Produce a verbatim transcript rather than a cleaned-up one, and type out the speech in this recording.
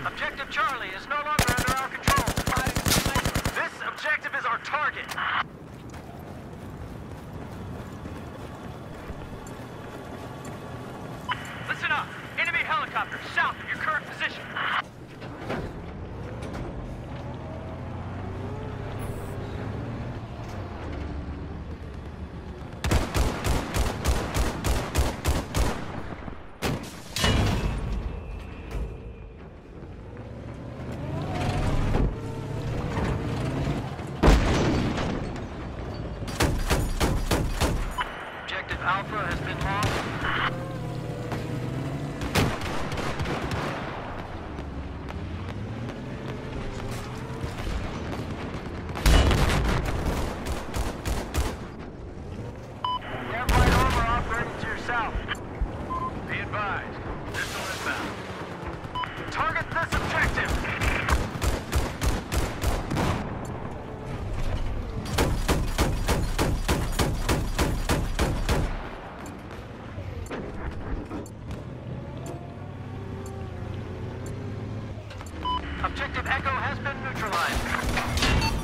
Objective Charlie is no longer under our control. This objective is our target. Listen up. Enemy helicopter south of your current position. Objective Alpha has been lost. Airplane over operating to your south. Be advised, missile inbound. Target this objective! Objective Echo has been neutralized.